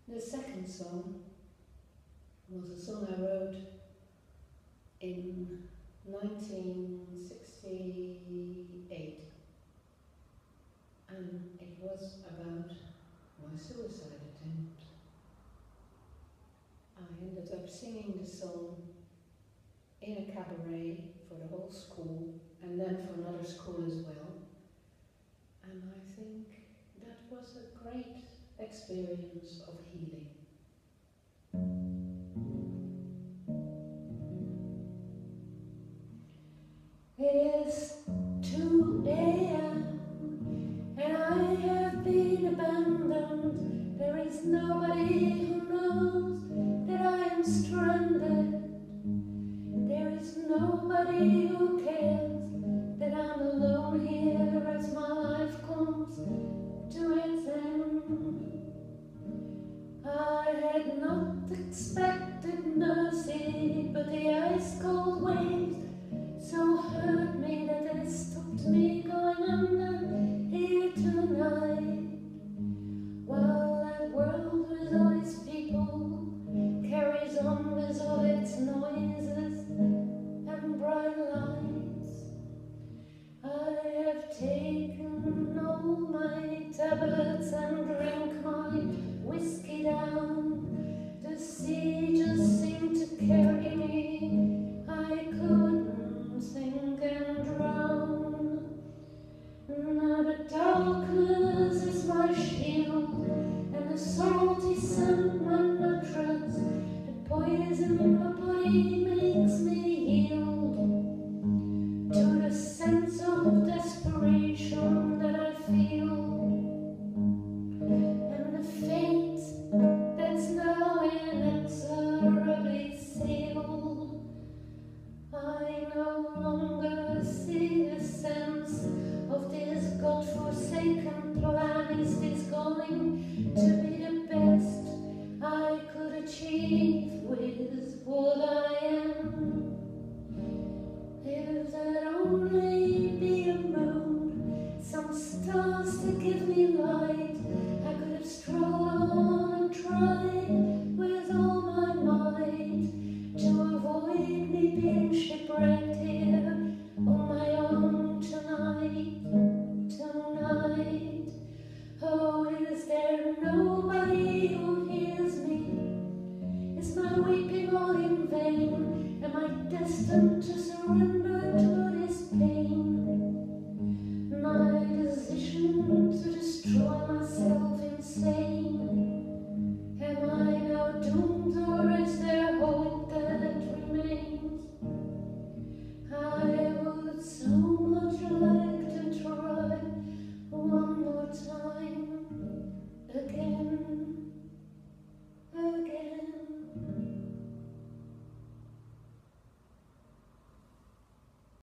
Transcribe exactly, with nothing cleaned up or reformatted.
The second song was a song I wrote in nineteen sixty-eight, and it was about my suicide attempt. I ended up singing the song in a cabaret for the whole school and then for another school as well, and I think that was a great experience of healing. It is two a m and I have been abandoned. There is nobody who knows that I am stranded. There is nobody who cares that I'm alone here as my life comes to its end. I had not expected mercy, but the ice cold waves so hurt me that it stopped me going under here tonight. While that world with all its people carries on with all its noises and bright lights, I have taken all my tablets and drink my whiskey down. The sea just seemed to carry me. I couldn't sink and drown. Now the darkness is my shield, and the salty scent my mattress. The poison in my body makes me